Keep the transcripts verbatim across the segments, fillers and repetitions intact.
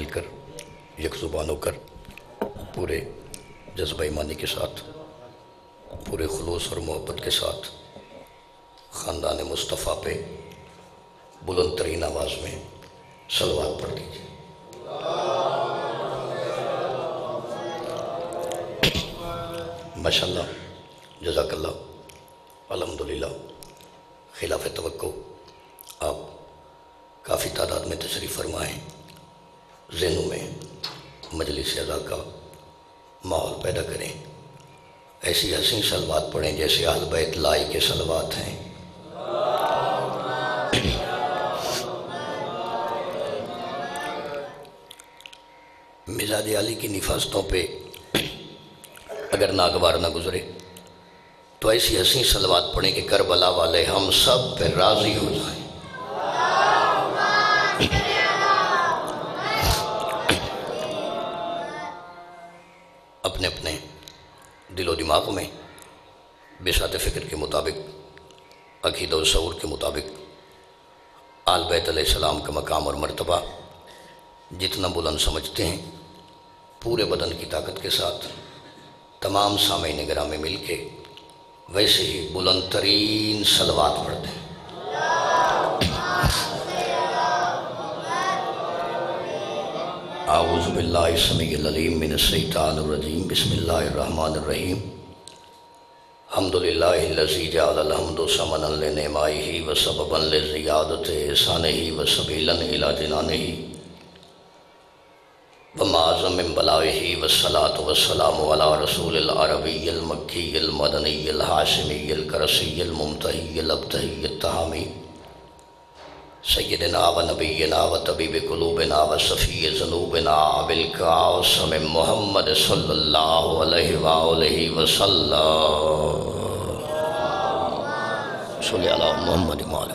کر یک زبان ہو کر پورے جذبہ ایمانی کے ساتھ پورے خلوص اور محبت کے ساتھ خاندان مصطفیٰ پہ بلند ترین آواز میں صلوات پڑھ دیجیے۔ ماشاءاللہ، جزاک اللہ، الحمدللہ، خلاف توقع آپ کافی تعداد میں تشریف فرما ہیں، ذہنوں میں مجلس اعزا کا ماحول پیدا کریں، ایسی حسین صلوات پڑھیں جیسے اہل بیت لائی کے صلوات ہیں۔ مزاج علی کی نفاستوں پہ اگر ناگوار نہ گزرے تو ایسی حسین صلوات پڑھیں کہ کربلا والے ہم سب پہ راضی ہو جائیں۔ اپنے اپنے دل و دماغ میں بساط فکر کے مطابق، عقیدہ و شعور کے مطابق آل بیت علیہ السلام کا مقام اور مرتبہ جتنا بلند سمجھتے ہیں، پورے بدن کی طاقت کے ساتھ تمام سامعین گرامی مل کے ویسے ہی بلند ترین صلوات پڑھتے ہیں۔ اعوذ باللہ السمیع العلیم من الشیطان الرجیم، بسم اللہ الرحمن الرحیم۔ الحمدللہ الذی جعل الحمد ثمنا لنعمائہ وسببا لزیادۃ احسانہ وسبیلا الی جنانہ ومعظم من بلائہ والصلاة والسلام علی رسول العربی المکی المدنی الحاشمی القرشی الممتحی الابتحی التہامی سیدنا و نبینا و طبیب قلوبنا و صفی ذنوبنا بالقاسم محمد صلی اللہ علیہ وآلہ وسلم صلی اللہ محمد وآلہ۔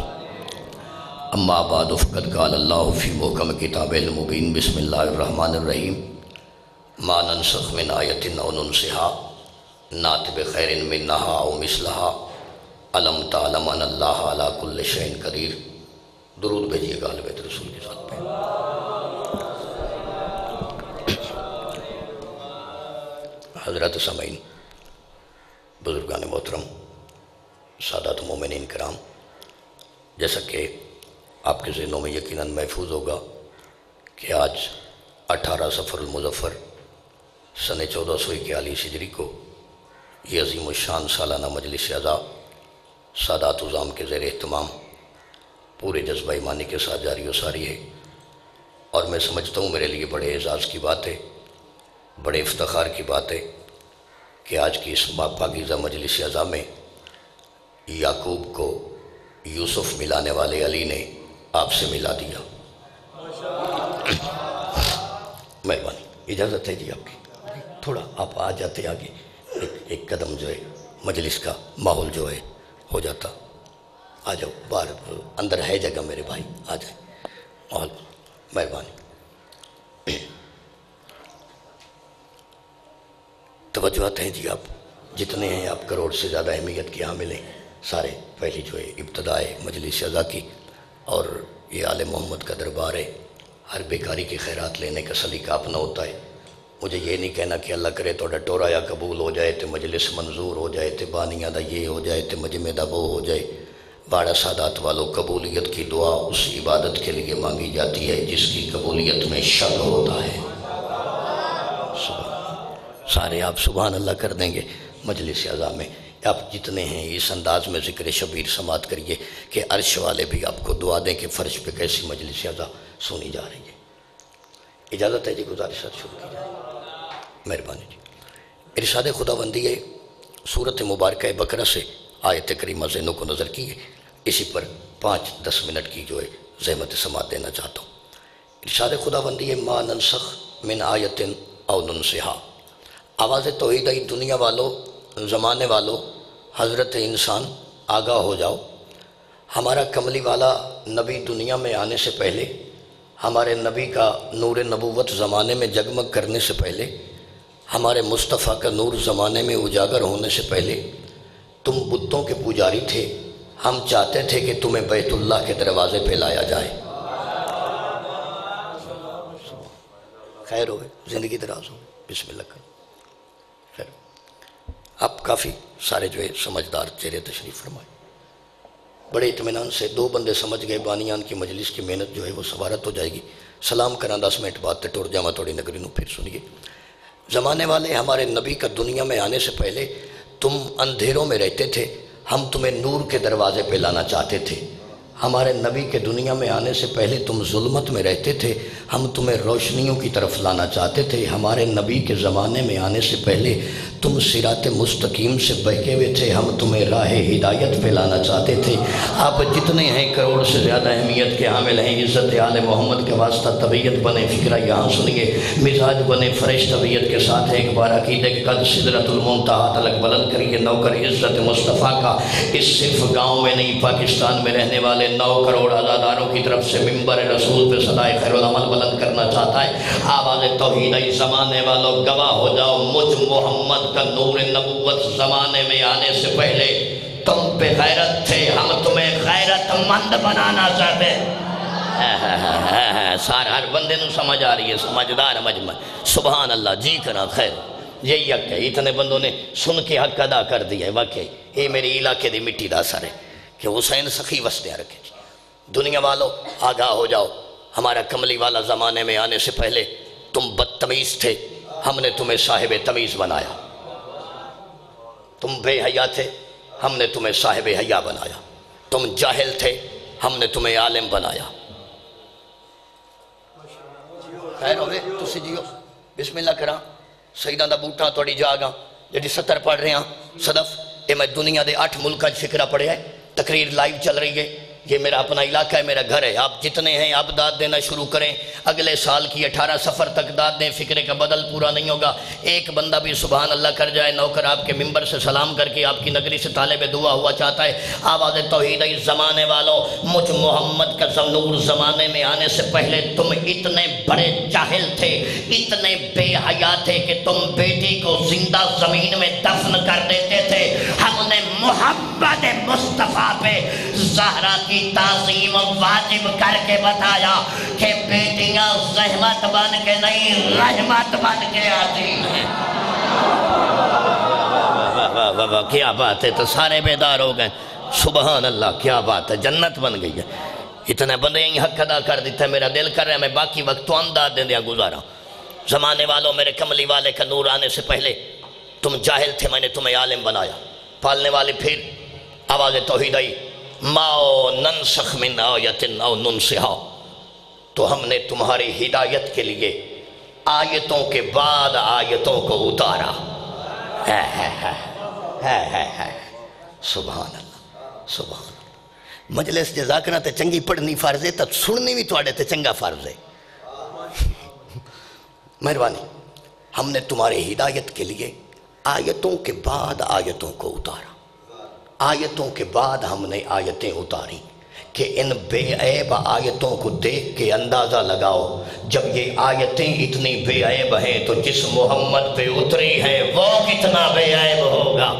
اما بعد فقد قال اللہ فی محکم کتاب المبین، بسم اللہ الرحمن الرحیم۔ ما ننسخ من آیت او ننسها نأتی بخیر منہا او مثلہا علم تعلم ان اللہ علی کل شیء قدیر۔ درود بھیجیے گا اہل بیت رسول کے ساتھ پہ۔ حضرات سامعین، بزرگان محترم، سادات مومنین کرام، جیسا کہ آپ کے ذہنوں میں یقیناً محفوظ ہوگا کہ آج اٹھارہ صفر المظفر سن چودہ سو اکیالیس ہجری کو یہ عظیم الشان سالانہ مجلس اعزا سادات عظام کے زیر اہتمام پورے جذبہ ایمانی کے ساتھ جاری و ساری ہے، اور میں سمجھتا ہوں میرے لیے بڑے اعزاز کی بات ہے، بڑے افتخار کی بات ہے کہ آج کی اس پاکیزہ مجلس اعزا میں یعقوب کو یوسف ملانے والے علی نے آپ سے ملا دیا۔ مہربانی، اجازت ہے جی آپ کی، تھوڑا آپ آ جاتے آگے، ایک ایک قدم جو ہے مجلس کا ماحول جو ہے ہو جاتا۔ آ جاؤ، باہر اندر ہے جگہ میرے بھائی، آ جائیں ماحول، مہربانی۔ توجہات ہیں جی، آپ جتنے ہیں آپ کروڑ سے زیادہ اہمیت کے حامل ہیں سارے۔ پہلی جو ہے ابتدا ہے مجلس اعزا کی، اور یہ آل محمد کا دربار ہے، ہر بیکاری کی خیرات لینے کا سلیقہ اپنا ہوتا ہے۔ مجھے یہ نہیں کہنا کہ اللہ کرے توڑا ٹورا یا قبول ہو جائے، تے مجلس منظور ہو جائے، تے بانیاں دا یہ ہو جائے، تے مجمع دا وہ ہو جائے۔ باڑا سادات والوں، قبولیت کی دعا اس عبادت کے لیے مانگی جاتی ہے جس کی قبولیت میں شک ہوتا ہے۔ سارے آپ سبحان اللہ کر دیں گے مجلس اعزا میں، آپ جتنے ہیں اس انداز میں ذکر شبیر سماعت کریے کہ عرش والے بھی آپ کو دعا دیں کہ فرش پہ کیسی مجلس اعزا سنی جا رہی ہے۔ اجازت ہے جی، گزارشات شروع کی جائے، مہربانی جی۔ ارشاد خداوندی ہے سورت مبارکہ بقرہ سے آیت کریمہ ذہنوں کو نظر کی ہے، اسی پر پانچ دس منٹ کی جو ہے زحمت سماعت دینا چاہتا ہوں۔ ارشاد خداوندی ہے ما ننسخ من آیت او ننسہا۔ آواز توحید ای دنیا والو، زمانے والو، حضرت انسان آگاہ ہو جاؤ، ہمارا کملی والا نبی دنیا میں آنے سے پہلے، ہمارے نبی کا نور نبوت زمانے میں جگمگ کرنے سے پہلے، ہمارے مصطفیٰ کا نور زمانے میں اجاگر ہونے سے پہلے تم بتوں کے پجاری تھے، ہم چاہتے تھے کہ تمہیں بیت اللہ کے دروازے پہ لایا جائے۔ خیر ہوئے، زندگی دراز ہو، بسم اللہ کر خیر۔ اب کافی سارے جو ہے سمجھدار چہرے تشریف فرمائے، بڑے اطمینان سے دو بندے سمجھ گئے بانیان کی مجلس کی محنت جو ہے وہ سوارت ہو جائے گی۔ سلام کران دس منٹ بعد تے ٹوڑ جاما توڑی نگری نو، پھر سنیے۔ زمانے والے ہمارے نبی کا دنیا میں آنے سے پہلے تم اندھیروں میں رہتے تھے، ہم تمہیں نور کے دروازے پہ لانا چاہتے تھے۔ ہمارے نبی کے دنیا میں آنے سے پہلے تم ظلمت میں رہتے تھے، ہم تمہیں روشنیوں کی طرف لانا چاہتے تھے۔ ہمارے نبی کے زمانے میں آنے سے پہلے تم صراط مستقیم سے بہکے ہوئے تھے، ہم تمہیں راہ ہدایت پہ لانا چاہتے تھے۔ آپ جتنے ہیں کروڑ سے زیادہ اہمیت کے حامل ہیں، عزت آل محمد کے واسطہ طبیعت بنے فکرہ یہاں سنیے، مزاج بنے فریش طبیعت کے ساتھ ایک بار عقیدے کے قد سدرۃ المنتہا تلک بلند کریے۔ نوکر عزت مصطفیٰ کا اس صرف گاؤں میں نہیں پاکستان میں رہنے والے نو کروڑ عزاداروں کی طرف سے ممبر رسول پہ صدائے خیر العمل بلند کرنا چاہتا ہے۔ آواز توحید ای زمانے والوں گواہ ہو جاؤ، مجھ محمد کا نور نبوت زمانے میں آنے سے پہلے تم پہ غیرت تھے، ہم تمہیں غیرت مند بنانا چاہتے ہیں۔ سارا ہر بندے نو سمجھ آ رہی ہے، سمجھدار مجمع، سبحان اللہ، جی کرا خیر، یہی حق ہے۔ اتنے بندوں نے سن کے حق ادا کر دیا ہے، واقعی یہ میری علاقے دی مٹی دا اثر ہے کہ حسین سخی وسطے رکھے۔ دنیا والوں آگاہ ہو جاؤ، ہمارا کملی والا زمانے میں آنے سے پہلے تم بدتمیز تھے، ہم نے تمہیں صاحب تمیز بنایا۔ تم بے حیا تھے، ہم نے تمہیں صاحب حیا بنایا۔ تم جاہل تھے، ہم نے تمہیں عالم بنایا۔ خیر ہوئے تسی جیو، بسم اللہ کرا۔ سیدہ دا بوٹا توڑی جاگا جڑی ستر پڑھ رہے ہیں صدف، یہ میں دنیا دے آٹھ ملکہ فکرہ پڑھے ہے، تقریر لائیو چل رہی ہے، یہ میرا اپنا علاقہ ہے، میرا گھر ہے۔ آپ جتنے ہیں آپ داد دینا شروع کریں، اگلے سال کی اٹھارہ سفر تک داد دیں، فکرے کا بدل پورا نہیں ہوگا۔ ایک بندہ بھی سبحان اللہ کر جائے، نوکر آپ کے ممبر سے سلام کر کے آپ کی نگری سے طالب دعا ہوا چاہتا ہے۔ آواز توحید ای زمانے والوں، مجھ محمد کا نور زمانے میں آنے سے پہلے تم اتنے بڑے جاہل تھے، اتنے بے حیا تھے کہ تم بیٹی کو زندہ زمین میں دفن کر دیتے تھے۔ ہم نے محمد مصطفیٰ پہ زہرا کی تعظیم واجب کر کے بتایا کہ بیٹیاں زحمت بن کے نہیں، رحمت بن کے آتی ہیں۔ واہ واہ واہ، کیا بات ہے، تو سارے بیدار ہو گئے، سبحان اللہ، کیا بات ہے، جنت بن گئی ہے۔ اتنے بندے یہیں حق ادا کر دیتا ہے، میرا دل کر رہا ہے میں باقی وقت تو انداز دیں دیا گزارا۔ زمانے والوں، میرے کملی والے کا نور آنے سے پہلے تم جاہل تھے، میں نے تمہیں عالم بنایا۔ پالنے والے پھر آواز توحید آئی، ماؤ ننسخ من آیت او ننسہا، تو ہم نے تمہاری ہدایت کے لیے آیتوں کے بعد آیتوں کو اتارا۔ ہے ہے ہے ہے ہے ہے سبحان اللہ، سبحان اللہ۔ مجلس جزاکرہ تے چنگی پڑھنی فرض ہے، تو سننی بھی توڑے تے چنگا فرض ہے۔ مہربانی، ہم نے تمہاری ہدایت کے لیے آیتوں کے بعد آیتوں کو اتارا۔ آیتوں کے بعد ہم نے آیتیں اتاری کہ ان بے عیب آیتوں کو دیکھ کے اندازہ لگاؤ، جب یہ آیتیں اتنی بے عیب ہیں تو جس محمد پہ اتری ہے وہ کتنا بے عیب ہوگا۔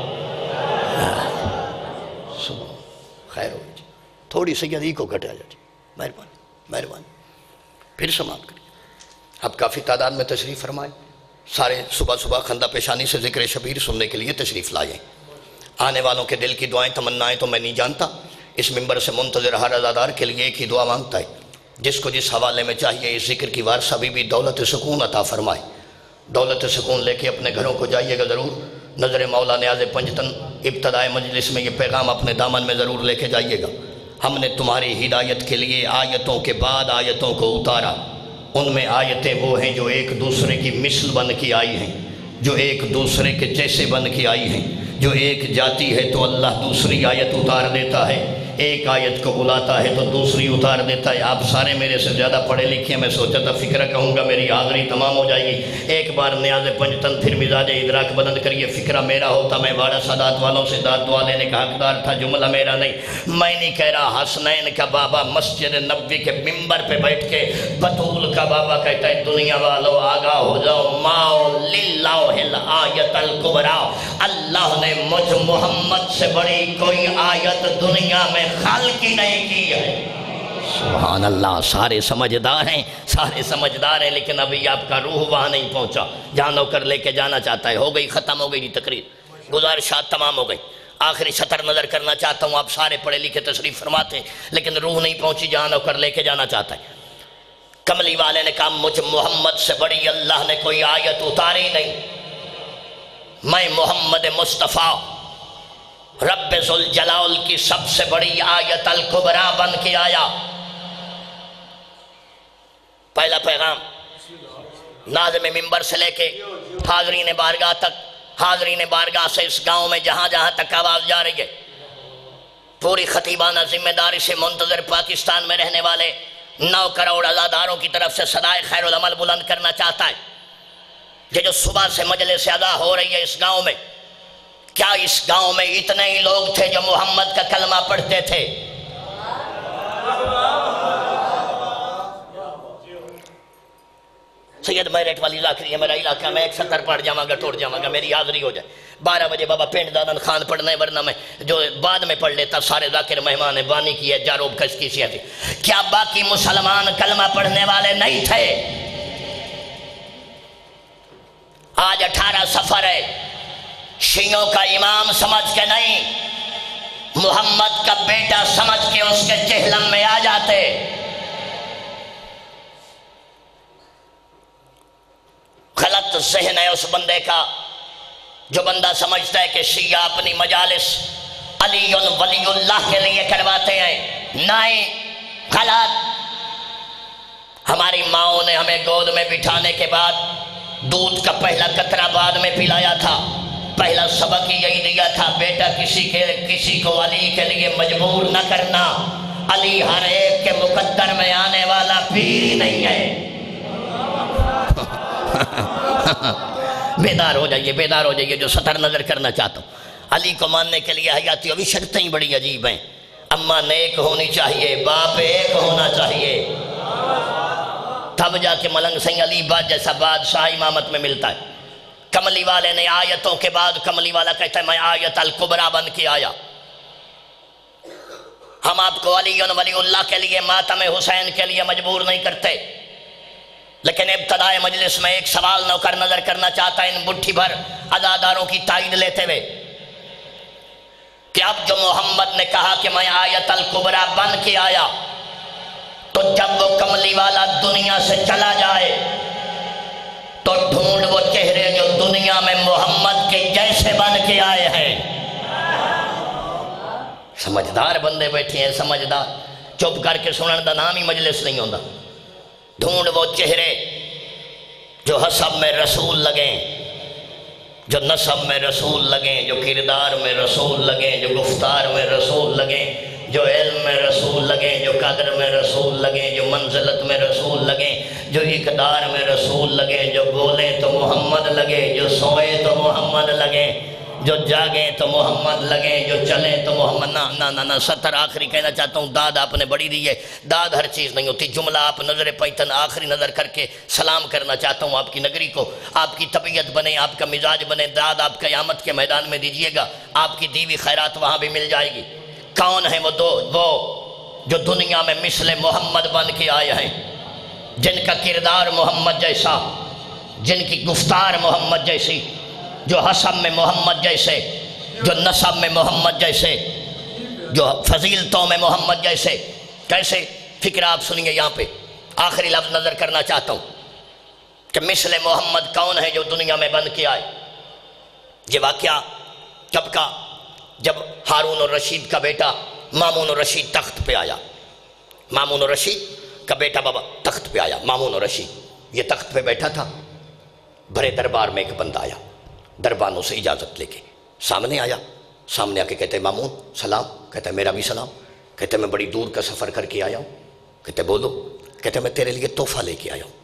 خیر ہو جی، تھوڑی سیدی کو گھٹا جا جی، مہربانی مہربانی، پھر سماعت کریے۔ اب کافی تعداد میں تشریف فرمائیں، سارے صبح صبح خندہ پیشانی سے ذکر شبیر سننے کے لیے تشریف لائیں۔ آنے والوں کے دل کی دعائیں تمنائیں تو میں نہیں جانتا، اس ممبر سے منتظر ہر عزادار کے لیے ایک ہی دعا مانگتا ہے، جس کو جس حوالے میں چاہیے اس ذکر کی وارثہ بی بی دولت سکون عطا فرمائے۔ دولت سکون لے کے اپنے گھروں کو جائیے گا ضرور۔ نظر مولا نیاز پنجتن ابتدائے مجلس میں یہ پیغام اپنے دامن میں ضرور لے کے جائیے گا۔ ہم نے تمہاری ہدایت کے لیے آیتوں کے بعد آیتوں کو اتارا۔ ان میں آیتیں وہ ہیں جو ایک دوسرے کی مثل بن کے آئی ہیں، جو ایک دوسرے کے جیسے بن کے آئی ہیں، جو ایک جاتی ہے تو اللہ دوسری آیت اتار دیتا ہے، ایک آیت کو بلاتا ہے تو دوسری اتار دیتا ہے۔ آپ سارے میرے سے زیادہ پڑھے لکھے ہیں، میں سوچا تھا فکرہ کہوں گا میری حاضری تمام ہو جائے گی۔ ایک بار نیاز پنجتن پھر مزاج ادراک بلند کریے، فکرہ میرا ہوتا میں واڑہ سادات والوں سے داد دعا لینے کا حقدار تھا، جملہ میرا نہیں۔ میں نہیں کہہ رہا حسنین کا بابا مسجد نبوی کے ممبر پہ بیٹھ کے بطول کا بابا کہتا ہے دنیا والو آگاہ ہو جاؤ، ماؤ للہ الآیت الکبریٰ، اللہ نے مجھ محمد سے بڑی کوئی آیت دنیا میں خلق ہی نہیں کی ہے۔ سبحان اللہ، سارے سمجھدار ہیں، سارے سمجھدار ہیں، لیکن ابھی آپ کا روح وہاں نہیں پہنچا جہاں نوکر لے کے جانا چاہتا ہے۔ ہو گئی، ختم ہو گئی جی تقریر، گزارشات تمام ہو گئی۔ آخری سطر نظر کرنا چاہتا ہوں، آپ سارے پڑھے لکھے تشریف فرماتے ہیں، لیکن روح نہیں پہنچی جہاں نوکر لے کے جانا چاہتا ہے۔ کملی والے نے کہا مجھ محمد سے بڑی اللہ نے کوئی آیت اتاری نہیں، میں محمد مصطفیٰ رب ذوالجلال کی سب سے بڑی آیت الکبریٰ بن کے آیا۔ پہلا پیغام ناظم ممبر سے لے کے حاضرین بارگاہ تک، حاضرین بارگاہ سے اس گاؤں میں جہاں جہاں تک آواز جا رہی ہے، پوری خطیبانہ ذمہ داری سے منتظر پاکستان میں رہنے والے نو کروڑ عزاداروں کی طرف سے صدائے خیر العمل بلند کرنا چاہتا ہے کہ جو صبح سے مجلس ادا ہو رہی ہے اس گاؤں میں، کیا اس گاؤں میں اتنے ہی لوگ تھے جو محمد کا کلمہ پڑھتے تھے؟ سید میرٹ والی ذاکری ہے میرا علاقہ، میں ایک سطر پڑھ جاواں گا، ٹوڑ جاواں گا، میری حاضری ہو جائے۔ بارہ بجے بابا پینڈ دادن خان پڑھنا ہے، ورنہ میں جو بعد میں پڑھ لیتا، سارے ذاکر مہمان ہے، بانی کی ہے، جاروب کس کی سیاتی۔ کیا باقی مسلمان کلمہ پڑھنے والے نہیں تھے؟ آج اٹھارہ سفر ہے، شیعوں کا امام سمجھ کے نہیں، محمد کا بیٹا سمجھ کے اس کے جہلم میں آ جاتے۔ غلط ذہن ہے اس بندے کا جو بندہ سمجھتا ہے کہ شیعہ اپنی مجالس علی ولی اللہ کے لیے کرواتے ہیں۔ نہیں، غلط۔ ہماری ماؤں نے ہمیں گود میں بٹھانے کے بعد دودھ کا پہلا قطرہ بعد میں پلایا تھا، پہلا سبق ہی یہی دیا تھا، بیٹا کسی کے کسی کو علی کے لیے مجبور نہ کرنا، علی ہر ایک کے مقدر میں آنے والا پیر ہی نہیں ہے۔ بیدار ہو جائیے، بیدار ہو جائیے، جو سطر نظر کرنا چاہتا ہوں۔ علی کو ماننے کے لیے حیاتی ابھی شرطیں ہی بڑی عجیب ہیں۔ اماں نیک ہونی چاہیے، باپ ایک ہونا چاہیے، تب جا کے ملنگ سنگھ علی باد جیسا بادشاہ امامت میں ملتا ہے۔ کملی والے نے آیتوں کے بعد کملی والا کہتا ہے میں آیت الکبریٰ بن کے آیا۔ ہم آپ کو علی ولی اللہ کے لیے، ماتم حسین کے لیے مجبور نہیں کرتے، لیکن ابتدائے مجلس میں ایک سوال نوکر نظر کرنا چاہتا ہے ان بٹھی بھر عزاداروں کی تائید لیتے ہوئے کہ اب جو محمد نے کہا کہ میں آیت الکبریٰ بن کے آیا، تو جب وہ کملی والا دنیا سے چلا جائے تو ڈھونڈ وہ چہرے جو دنیا میں محمد کے جیسے بن کے آئے ہیں۔ سمجھدار بندے بیٹھے ہیں، سمجھدار، چپ کر کے سنن دا نام ہی مجلس نہیں ہوتا۔ ڈھونڈ وہ چہرے جو حسب میں رسول لگیں، جو نسب میں رسول لگیں، جو کردار میں رسول لگیں، جو گفتار میں رسول لگیں، جو علم میں رسول لگیں، جو قدر میں رسول لگیں، جو منزلت میں رسول لگیں، جو اقدار میں رسول لگیں، جو بولیں تو محمد لگے، جو سوئے تو محمد لگیں، جو جاگیں تو محمد لگیں، جو چلیں تو محمد۔ نہ نہ نہ نہ سطر آخری کہنا چاہتا ہوں، داد آپ نے بڑی دی ہے، داد ہر چیز نہیں ہوتی۔ جملہ آپ نظر پیتن آخری نظر کر کے سلام کرنا چاہتا ہوں آپ کی نگری کو، آپ کی طبیعت بنے، آپ کا مزاج بنے، داد آپ قیامت کے میدان میں دیجئے گا، آپ کی دیوی خیرات وہاں بھی مل جائے گی۔ کون ہیں وہ دو وہ جو دنیا میں مثل محمد بن کے آئے ہیں، جن کا کردار محمد جیسا، جن کی گفتار محمد جیسی، جو حسب میں محمد جیسے، جو نسب میں محمد جیسے، جو فضیلتوں میں محمد جیسے۔ کیسے؟ فکر آپ سنیے، یہاں پہ آخری لفظ نظر کرنا چاہتا ہوں کہ مثل محمد کون ہے جو دنیا میں بن کے آئے۔ یہ واقعہ کب کا؟ جب ہارون الرشید کا بیٹا مامون الرشید تخت پہ آیا۔ مامون الرشید کا بیٹا بابا تخت پہ آیا، مامون الرشید یہ تخت پہ بیٹھا تھا۔ بڑے دربار میں ایک بندہ آیا، دربانوں سے اجازت لے کے سامنے آیا، سامنے آ کے کہتے مامون سلام، کہتے میرا بھی سلام، کہتے میں بڑی دور کا سفر کر کے آیا ہوں، کہتے بولو، کہتے میں تیرے لیے تحفہ لے کے آیا ہوں،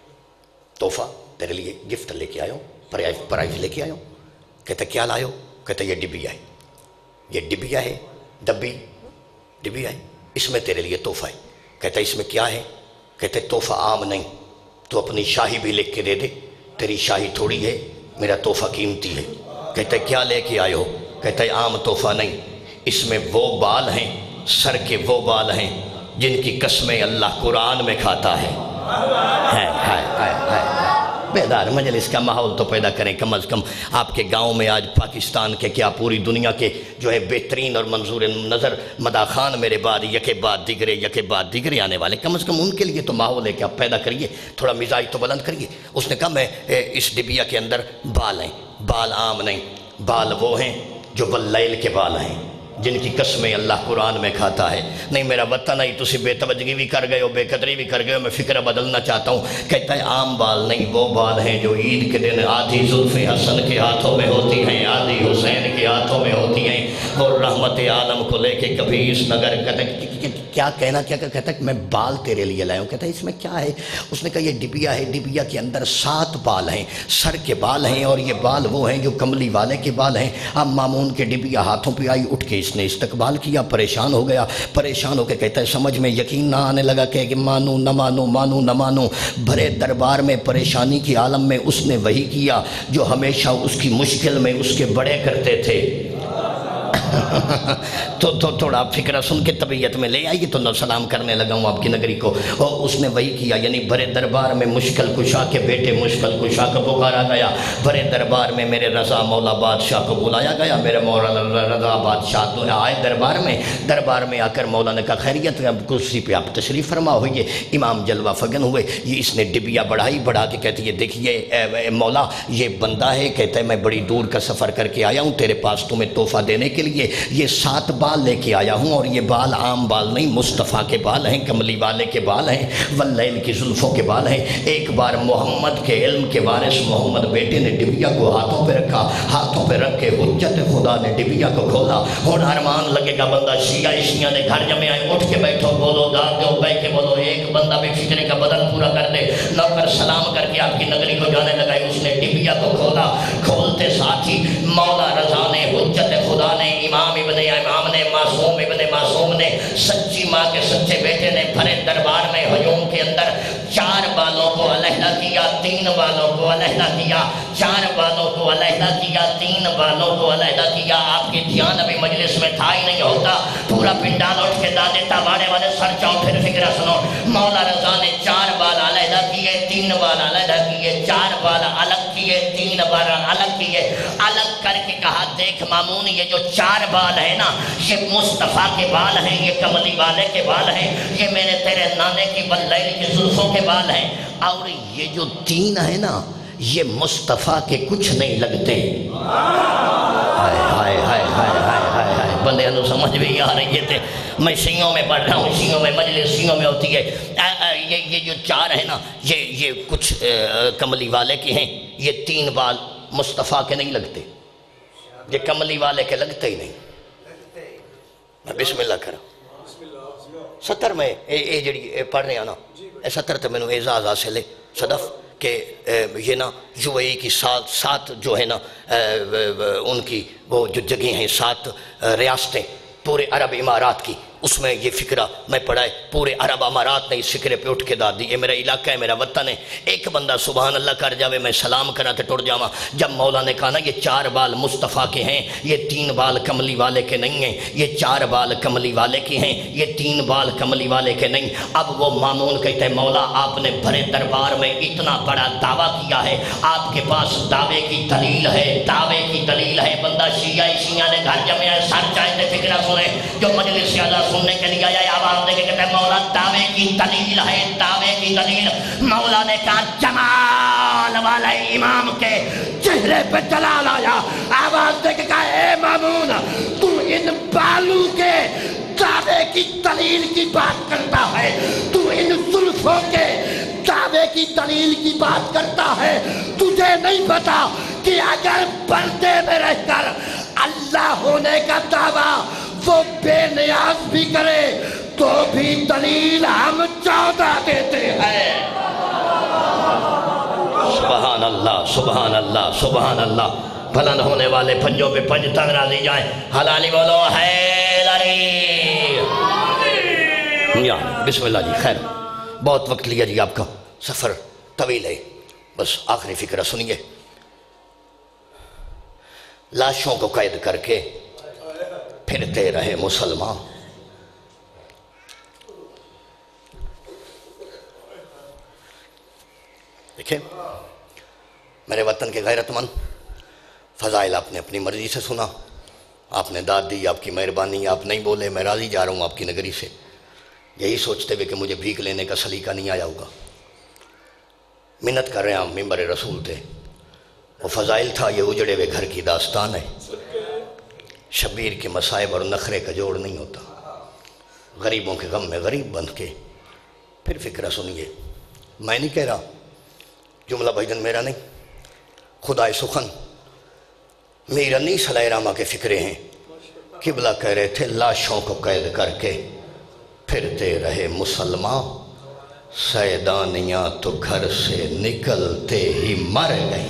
تحفہ تیرے لیے گفٹ لے کے آیا ہوں، پرائز لے کے آیا ہوں۔ کہتے کیا لائے ہو؟ کہتے یہ ڈبیا ہے، یہ ڈبیا ہے، ڈبی ڈبیا ہے، اس میں تیرے لیے تحفہ ہے۔ کہتا اس میں کیا ہے؟ کہتے تحفہ عام نہیں، تو اپنی شاہی بھی لکھ کے دے دے، تیری شاہی تھوڑی ہے، میرا تحفہ قیمتی ہے۔ کہتے کیا لے کے آئے ہو؟ کہتا ہے عام تحفہ نہیں، اس میں وہ بال ہیں، سر کے وہ بال ہیں جن کی قسمیں اللہ قرآن میں کھاتا ہے۔ ہے ہے ہے ہے بیدار مجلس کا ماحول تو پیدا کریں، کم از کم آپ کے گاؤں میں آج پاکستان کے کیا پوری دنیا کے جو ہے بہترین اور منظور نظر مداح خان میرے بعد یکے بعد دیگرے یکے بعد دیگرے آنے والے، کم از کم ان کے لیے تو ماحول ہے کہ آپ پیدا کریے، تھوڑا مزاج تو بلند کریے۔ اس نے کہا میں اس ڈبیا کے اندر بال ہیں، بال عام نہیں، بال وہ ہیں جو واللیل کے بال ہیں جن کی قسمیں اللہ قرآن میں کھاتا ہے۔ نہیں میرا وطن نہیں، تسی بے توجہی بھی کر گئے ہو، بے قدری بھی کر گئے ہو، میں فکر بدلنا چاہتا ہوں۔ کہتا ہے عام بال نہیں، وہ بال ہیں جو عید کے دن آدھی زلف حسن کے ہاتھوں میں ہوتی ہیں، آدھی حسین کے ہاتھوں میں ہوتی ہیں، اور رحمت عالم کو لے کے کبھی اس نگر کہتا ہے کیا کہنا کیا کہتا ہے میں بال تیرے لیے لایا ہوں۔ کہتا ہے اس میں کیا ہے؟ اس نے کہا یہ ڈبیا ہے، ڈبیا کے اندر سات بال ہیں، سر کے بال ہیں، اور یہ بال وہ ہیں جو کملی والے کے بال ہیں۔ اب مامون کے ڈبیا ہاتھوں پہ آئی، اٹھ کے اس نے استقبال کیا، پریشان ہو گیا، پریشان ہو کے کہتا ہے سمجھ میں یقین نہ آنے لگا کہ مانو نہ مانو مانو نہ مانو۔ بھرے دربار میں پریشانی کی عالم میں اس نے وہی کیا جو ہمیشہ اس کی مشکل میں اس کے بڑے کرتے تھے۔ تو تو تھوڑا فکرہ سن کے طبیعت میں لے آئیے تو نہ سلام کرنے لگا ہوں آپ کی نگری کو۔ اور اس نے وہی کیا، یعنی بھرے دربار میں مشکل کشا کے بیٹے مشکل کشا کا پکارا گیا، بھرے دربار میں میرے رضا مولا بادشاہ کو بلایا گیا، میرے مولا رضا بادشاہ تو آئے دربار میں۔ دربار میں آ کر مولا نے کہا خیریت، اب کرسی پہ آپ تشریف فرما ہوئیے۔ امام جلوہ فگن ہوئے، یہ اس نے ڈبیا بڑھائی، بڑھا کے کہتی ہے دیکھیے مولا یہ بندہ ہے، کہتا ہے میں بڑی دور کا سفر کر کے آیا ہوں تیرے پاس تمہیں تحفہ دینے کے لیے، یہ سات بال لے کے آیا ہوں، اور یہ بال عام بال نہیں، مصطفیٰ کے بال ہیں، کملی والے کے بال ہیں، واللیل کی زلفوں کے بال ہیں۔ ایک بار محمد کے علم کے وارث محمد بیٹے نے ڈبیا کو ہاتھوں پہ رکھا، ہاتھوں پہ رکھ کے حجت خدا نے ڈبیا کو کھولا۔ اور ارمان لگے گا بندہ شیعہ شیعہ نے گھر جمع آئے، اٹھ کے بیٹھو بولو، داد دو بے کے بولو، ایک بندہ بھی فکرے کا بدن پورا کر دے۔ نوکر سلام کر کے آپ کی نگری کو جانے لگا، اس نے ڈبیا کو کھولا، کھولتے ساتھ ہی مولا رضا نے حجت خدا نے امام ابن امام نے معصوم ابن معصوم نے سچی ماں کے سچے بیٹے نے بھرے دربار میں ہجوم کے اندر چار بالوں کو علیحدہ کیا، تین بالوں کو علیحدہ کیا، چار بالوں کو علیحدہ کیا، تین بالوں کو علیحدہ کیا۔ آپ کی دھیان ابھی مجلس میں تھا ہی نہیں ہوتا، پورا پنڈال اٹھ کے دا دیتا، باڑے والے سر چاؤ پھر فکرہ سنو۔ مولا رضا نے چار بال علیحدہ کیے، تین بال علیحدہ کیے، چار بال الگ کیے، تین بال الگ کیے، الگ کر کے کہا دیکھ مامون یہ جو چار بال ہے نا یہ مصطفیٰ کے بال ہیں، یہ کملی والے کے بال ہیں، یہ میرے تیرے نانے کی واللیل کی زلفوں کے بال ہیں، اور یہ جو تین ہے نا یہ مصطفیٰ کے کچھ نہیں لگتے۔ ہائے ہائے ہائے ہائے ہائے ہائے ہائے بندے انہوں سمجھ بھی آ رہی تھے، میں شیعوں میں پڑھ رہا ہوں، شیعوں میں مجلس شیعوں میں ہوتی ہے، یہ یہ جو چار ہے نا یہ یہ کچھ کملی والے کے ہیں، یہ تین بال مصطفیٰ کے نہیں لگتے، یہ کملی والے کے لگتے ہی نہیں۔ میں بسم اللہ کروں ستر میں اے اے جڑی پڑھ رہے ہیں نا اے ستر تے میں نے اعزاز حاصل ہے صدف کہ یہ نا یو اے ای کی سات سات جو ہے نا ان کی وہ جو جگہیں ہیں، سات ریاستیں پورے عرب امارات کی، اس میں یہ فکرہ میں پڑھائے، پورے عرب امارات نے اس فکرے پہ اٹھ کے داد دی، یہ میرا علاقہ ہے، میرا وطن ہے۔ ایک بندہ سبحان اللہ کر جاوے میں سلام کرا تے ٹوڑ جاواں۔ جب مولا نے کہا نا یہ چار بال مصطفیٰ کے ہیں، یہ تین بال کملی والے کے نہیں ہیں، یہ چار بال کملی والے کے ہیں، یہ تین بال کملی والے کے نہیں۔ اب وہ مامون کہتے ہیں مولا آپ نے بھرے دربار میں اتنا بڑا دعویٰ کیا ہے، آپ کے پاس دعوے کی دلیل ہے، دعوے کی دلیل ہے۔ بندہ شیعہ شیعہ نے گھر جمع ہے، سر چاہتے فکرہ سنے، جو مجلس زیادہ سننے کے لیے آیا آواز دے کے کہتے ہیں مولا دعوے کی دلیل ہے، دعوے کی دلیل۔ مولا نے کہا جمال والے امام کے چہرے پہ جلال آیا، آواز دے کے کہا اے مامون تو ان بالوں کے دعوے کی دلیل کی بات کرتا ہے، تو ان زلفوں کے دعوے کی دلیل کی بات کرتا ہے، تجھے نہیں پتا کہ اگر پردے میں رہ کر اللہ ہونے کا دعویٰ وہ بے نیاز بھی کرے تو بھی دلیل ہم چودہ دیتے ہیں۔ سبحان اللہ سبحان اللہ سبحان اللہ۔ بلند ہونے والے پنجوں پہ پنج تنگرا دی جائیں، حلالی بولو حیدری۔ یا بسم اللہ جی، خیر بہت وقت لیا جی، آپ کا سفر طویل ہے، بس آخری فکرہ سنیے۔ لاشوں کو قید کر کے پھرتے رہے مسلمان، دیکھیں میرے وطن کے غیرت مند، فضائل آپ نے اپنی مرضی سے سنا، آپ نے داد دی، آپ کی مہربانی، آپ نہیں بولے میں راضی جا رہا ہوں آپ کی نگری سے، یہی سوچتے ہوئے کہ مجھے بھیک لینے کا سلیقہ نہیں آیا ہوگا۔ منت کر رہے ہیں، ہم ممبر رسول تھے، وہ فضائل تھا، یہ اجڑے ہوئے گھر کی داستان ہے۔ شبیر کے مصائب اور نخرے کا جوڑ نہیں ہوتا، غریبوں کے غم میں غریب بن کے۔ پھر فکرہ سنیے، میں نہیں کہہ رہا، جملہ بھجن میرا نہیں، خدائے سخن میر انیس علیہ رحمہ کے فکرے ہیں۔ قبلہ کہہ رہے تھے لاشوں کو قید کر کے پھرتے رہے مسلمان، سیدانیاں تو گھر سے نکلتے ہی مر گئی۔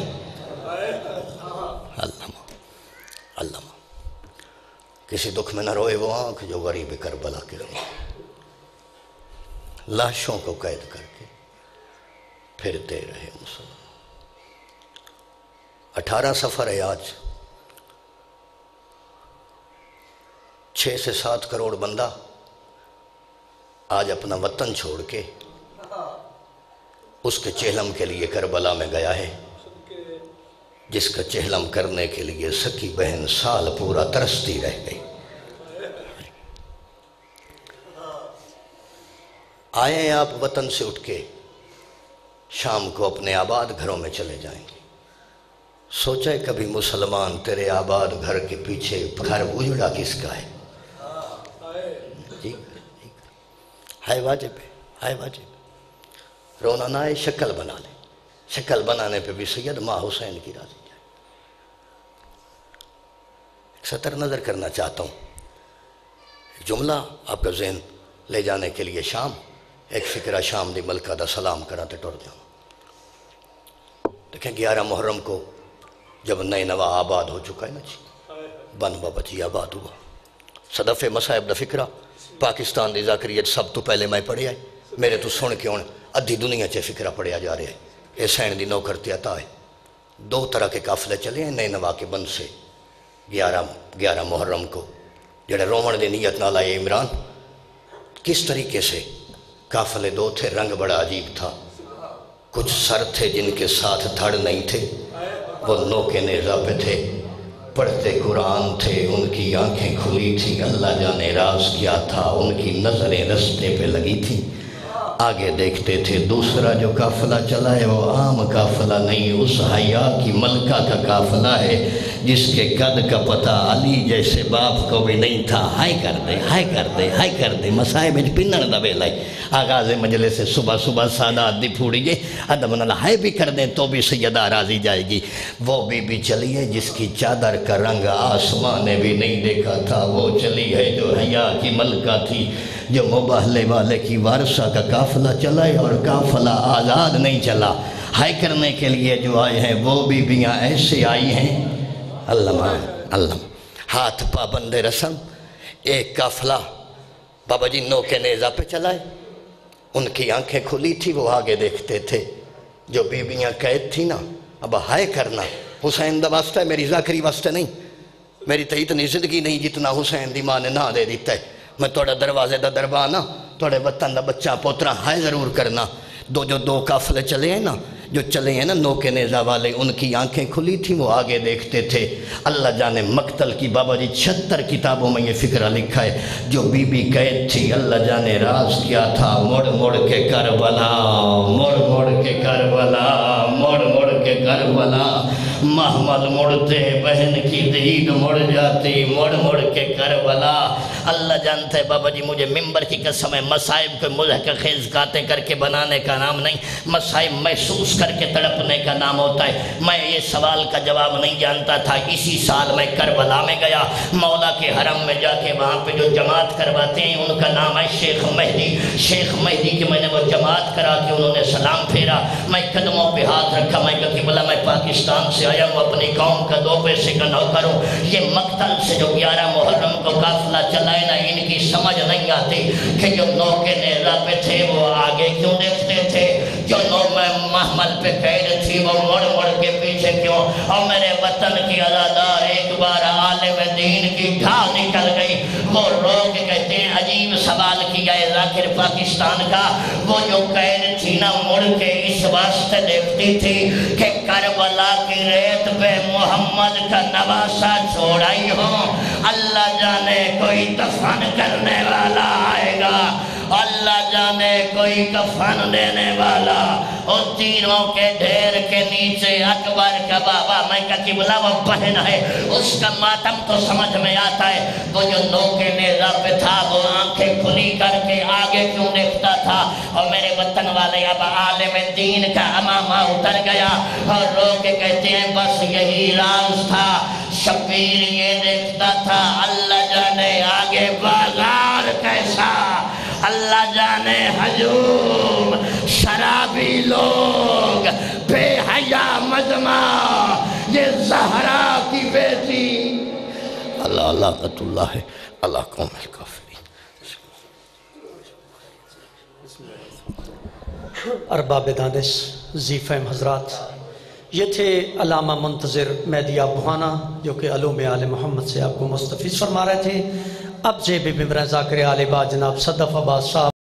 علامہ علامہ کسی دکھ میں نہ روئے وہ آنکھ جو غریب کربلا کے روئے، لاشوں کو قید کر کے پھرتے رہے مسلمان۔ اٹھارہ سفر ہے آج، چھ سے سات کروڑ بندہ آج اپنا وطن چھوڑ کے اس کے چہلم کے لیے کربلا میں گیا ہے، جس کا چہلم کرنے کے لیے سکی بہن سال پورا ترستی رہ گئی۔ آئے ہیں آپ وطن سے اٹھ کے، شام کو اپنے آباد گھروں میں چلے جائیں گے۔ سوچا ہے کبھی مسلمان تیرے آباد گھر کے پیچھے گھر اجڑا کس کا ہے؟ ہے واجب ہے، ہے واجب۔ رونا نہ ہے، شکل بنا لے، شکل بنانے پہ بھی سید ماں حسین کی راضی جائے۔ ایک سطر نظر کرنا چاہتا ہوں، ایک جملہ آپ کا ذہن لے جانے کے لیے، شام ایک فکرہ شام دی ملکہ دا سلام کراتے ٹوڑ جاؤں۔ دیکھیں گیارہ محرم کو جب نئے نوا آباد ہو چکا ہے نا جی، بن بابا جی آباد ہوا، صدف مصائب دا فکرہ پاکستان دی ذاکریت سب تو پہلے میں پڑھے آئے، میرے تو سن کے ہوں ادھی دنیا چے فکرہ پڑھیا جا رہے ہیں۔ اے سین دی نوکرتی عطا ہے، دو طرح کے قافلے چلے ہیں نئے نوا کے بند سے گیارہ گیارہ محرم کو، جڑے رومن دی نیت نال آئے عمران۔ کس طریقے سے قافلے دو تھے، رنگ بڑا عجیب تھا، کچھ سر تھے جن کے ساتھ دھڑ نہیں تھے، وہ نو کے نیزہ پہ تھے، پڑھتے قرآن تھے، ان کی آنکھیں کھلی تھی، اللہ جانے راز کیا تھا، ان کی نظریں رستے پہ لگی تھی۔ آگے دیکھتے تھے دوسرا جو قافلہ چلا ہے وہ عام قافلہ نہیں، اس حیا کی ملکہ کا قافلہ ہے جس کے قد کا پتہ علی جیسے باپ کو بھی نہیں تھا۔ ہائے کر دے، ہائے کر دے، ہائے کر دے، مسائب اچ پنن دا ویلا ہے۔ آغاز مجلس سے صبح صبح سادات دی پھوڑی گے، ادب نال ہائے بھی کر دیں تو بھی سیدہ راضی جائے گی۔ وہ بی بی چلی ہے جس کی چادر کا رنگ آسمان نے بھی نہیں دیکھا تھا، وہ چلی ہے جو حیا کی ملکہ تھی، جو مباہلے والے کی وارثہ کا قافلہ چلا ہے اور قافلہ آزاد نہیں چلا۔ ہائے کرنے کے لیے جو آئے ہیں وہ بیویاں ایسے آئی ہیں، اللہ اللہ ہاتھ پابند رسم۔ ایک قافلہ بابا جی نو کے نیزہ پہ چلائے، ان کی آنکھیں کھلی تھی، وہ آگے دیکھتے تھے۔ جو بیویاں قید تھی نا، اب ہائے کرنا حسین دا واسطہ ہے، میری ذاکری واسطہ نہیں، میری تو اتنی زندگی نہیں جتنا حسین دی ماں نے نہ دے دیتا ہے۔ میں توڑا دروازے دا دربانا، توڑے وطن دا بچہ پوترا ہائے ضرور کرنا۔ دو جو دو قافلے چلے ہیں نا، جو چلے ہیں نا نو کے نیزہ والے، ان کی آنکھیں کھلی تھیں، وہ آگے دیکھتے تھے۔ اللہ جانے مقتل کی بابا جی چھتر کتابوں میں یہ فکرہ لکھا ہے، جو بی بی قید تھی اللہ جانے راز کیا تھا، مڑ مڑ کے کربلا، مڑ مڑ کے کربلا، مڑ مڑ کے کربلا، محمل مڑتے بہن کی دید مڑ جاتی، مڑ مڑ کے کربلا۔ اللہ جانتا ہے بابا جی، مجھے ممبر کی قسم ہے، مسائب کو مضحکہ خیز باتیں کر کے بنانے کا نام نہیں، مسائب محسوس کر کے تڑپنے کا نام ہوتا ہے۔ میں یہ سوال کا جواب نہیں جانتا تھا، اسی سال میں کربلا میں گیا، مولا کے حرم میں جا کے وہاں پہ جو جماعت کرواتے ہیں ان کا نام ہے شیخ مہدی۔ شیخ مہدی کی میں نے وہ جماعت کرا کے انہوں نے سلام پھیرا، میں قدموں پہ ہاتھ رکھا، میں کہا کہ بلا میں پاکستان سے آیا ہوں، اپنی قوم کا دو پیسے کا نوکر ہوں۔ یہ مقتل سے جو گیارہ محرم کو قافلہ چلائے نا، ان کی سمجھ نہیں آتی کہ جو نو کے نیزہ پہ تھے وہ آگے کیوں دیکھتے تھے، جو نو میں محمل پہ قید تھی وہ مڑ مڑ کے پیچھے کیوں۔ اور میرے وطن کی عزادار ایک بار عالم دین کی ڈھال نکل گئی، وہ رو کے کہتے ہیں عجیب سوال کیا ہے ذاکر پاکستان کا، وہ جو قید تھی نا مڑ کے اس واسطے دیکھتی تھی کہ کربلا کی ریت پہ محمد کا نواسہ چھوڑائی ہو، اللہ جانے کوئی دفن کرنے والا آئے گا، اللہ جانے کوئی کفن دینے والا، اور تینوں کے ڈھیر کے نیچے اکبر کا بابا، میں کا قبلہ وہ بہن ہے، اس کا ماتم تو سمجھ میں آتا ہے، وہ جو نوکے نیزہ پہ تھا وہ آنکھیں کھلی کر کے آگے کیوں دیکھتا تھا؟ اور میرے وطن والے اب عالم دین کا امامہ اتر گیا اور رو کے کہتے ہیں بس یہی راز تھا، شبیر یہ دیکھتا تھا اللہ جانے آگے بازار کیسا، اللہ جانے ہجوم شرابی لوگ، بے حیا مجمع، یہ زہرا کی بیٹی، اللہ لعنت اللہ ہے اللہ قوم الکافرین۔ ارباب دانش، ذی فہم حضرات، یہ تھے علامہ منتظر مہدی بوہانہ جو کہ علوم آل محمد سے آپ کو مستفیض فرما رہے تھے۔ اب جے بی بمرہ ذاکر آل با جناب صدف عباس صاحب